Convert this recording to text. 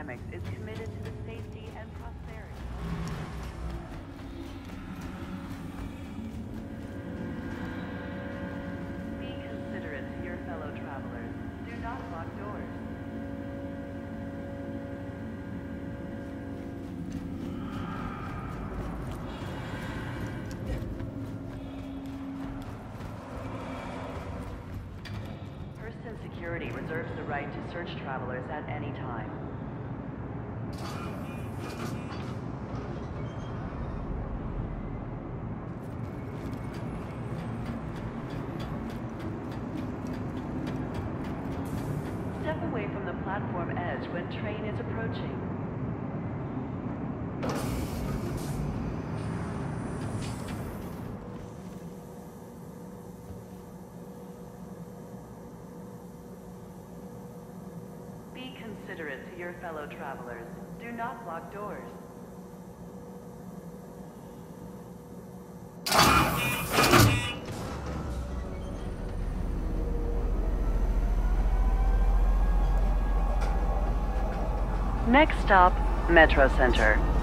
Dynamics is committed to the safety and prosperity. Be considerate to your fellow travelers. Do not lock doors. Hurston Security reserves the right to search travelers at any time. Step away from the platform edge when train is approaching. Be considerate to your fellow travelers. Do not lock doors. Next stop, Metro Center.